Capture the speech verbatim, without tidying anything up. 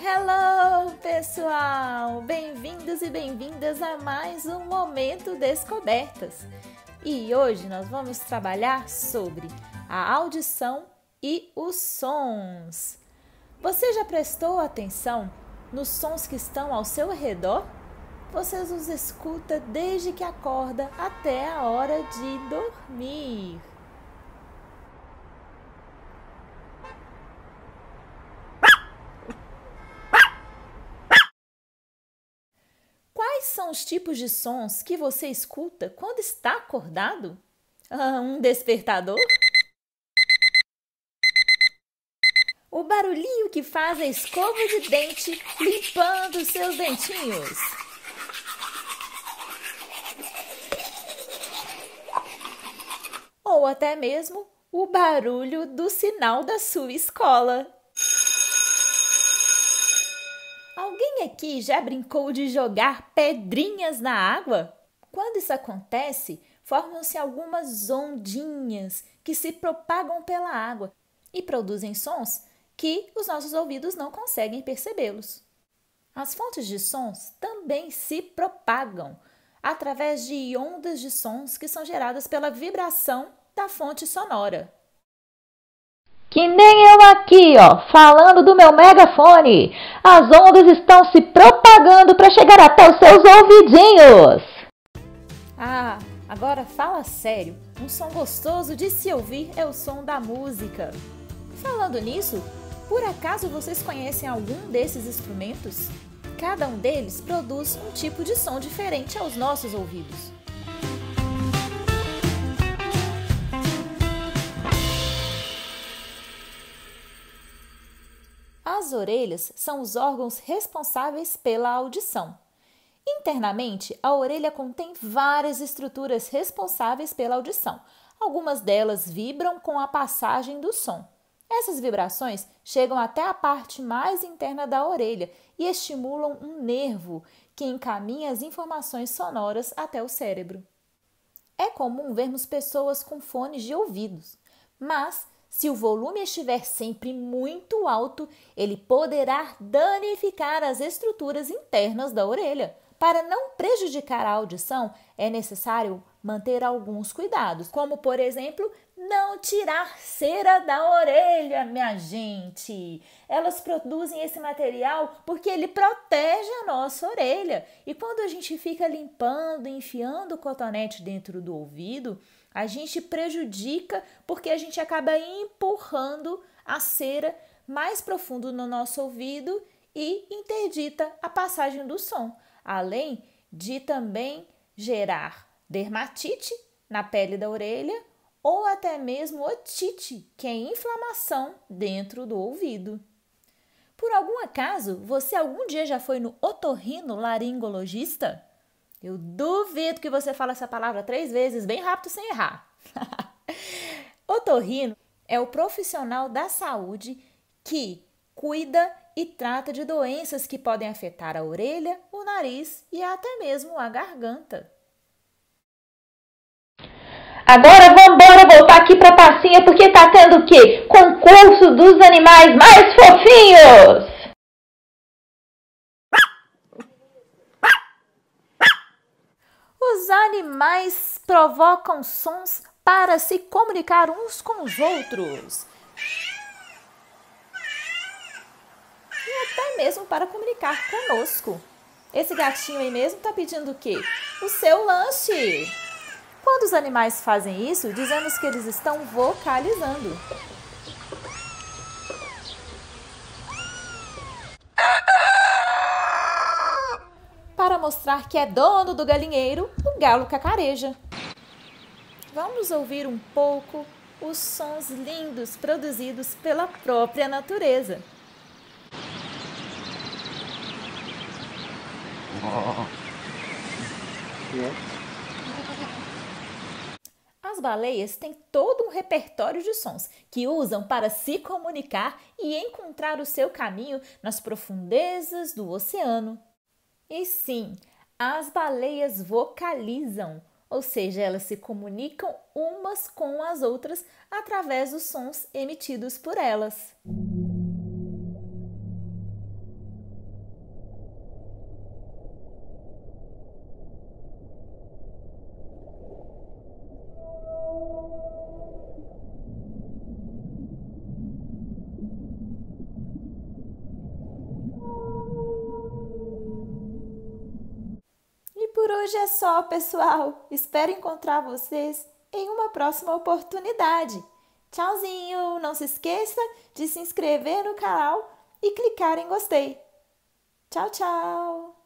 Hello, pessoal! Bem-vindos e bem-vindas a mais um Momento Descobertas. E hoje nós vamos trabalhar sobre a audição e os sons. Você já prestou atenção nos sons que estão ao seu redor? Você os escuta desde que acorda até a hora de dormir. Quais são os tipos de sons que você escuta quando está acordado? Ah, um despertador? O barulhinho que faz a escova de dente limpando os seus dentinhos? Ou até mesmo o barulho do sinal da sua escola? Alguém aqui já brincou de jogar pedrinhas na água? Quando isso acontece, formam-se algumas ondinhas que se propagam pela água e produzem sons que os nossos ouvidos não conseguem percebê-los. As fontes de sons também se propagam através de ondas de sons que são geradas pela vibração da fonte sonora. Que nem eu aqui, ó, falando do meu megafone. As ondas estão se propagando para chegar até os seus ouvidinhos. Ah, agora fala sério. Um som gostoso de se ouvir é o som da música. Falando nisso, por acaso vocês conhecem algum desses instrumentos? Cada um deles produz um tipo de som diferente aos nossos ouvidos. As orelhas são os órgãos responsáveis pela audição. Internamente, a orelha contém várias estruturas responsáveis pela audição. Algumas delas vibram com a passagem do som. Essas vibrações chegam até a parte mais interna da orelha e estimulam um nervo que encaminha as informações sonoras até o cérebro. É comum vermos pessoas com fones de ouvidos, mas se o volume estiver sempre muito alto, ele poderá danificar as estruturas internas da orelha. Para não prejudicar a audição, é necessário manter alguns cuidados, como, por exemplo, não tirar cera da orelha, minha gente. Elas produzem esse material porque ele protege a nossa orelha. E quando a gente fica limpando, enfiando o cotonete dentro do ouvido, a gente prejudica porque a gente acaba empurrando a cera mais profundo no nosso ouvido e interdita a passagem do som, além de também gerar dermatite na pele da orelha ou até mesmo otite, que é inflamação dentro do ouvido. Por algum acaso, você algum dia já foi no otorrinolaringologista? Eu duvido que você fale essa palavra três vezes bem rápido sem errar. Otorrino é o profissional da saúde que cuida e trata de doenças que podem afetar a orelha, o nariz e até mesmo a garganta. Agora vamos embora voltar aqui para a passinha porque tá tendo o quê? Concurso dos animais mais fofinhos! Os animais provocam sons para se comunicar uns com os outros. E até mesmo para comunicar conosco. Esse gatinho aí mesmo está pedindo o quê? O seu lanche. Quando os animais fazem isso, dizemos que eles estão vocalizando. Para mostrar que é dono do galinheiro, o galo cacareja. Vamos ouvir um pouco os sons lindos produzidos pela própria natureza. As baleias têm todo um repertório de sons que usam para se comunicar e encontrar o seu caminho nas profundezas do oceano. E sim, as baleias vocalizam, ou seja, elas se comunicam umas com as outras através dos sons emitidos por elas. hoje é só, pessoal. Espero encontrar vocês em uma próxima oportunidade. Tchauzinho! Não se esqueça de se inscrever no canal e clicar em gostei. Tchau, tchau!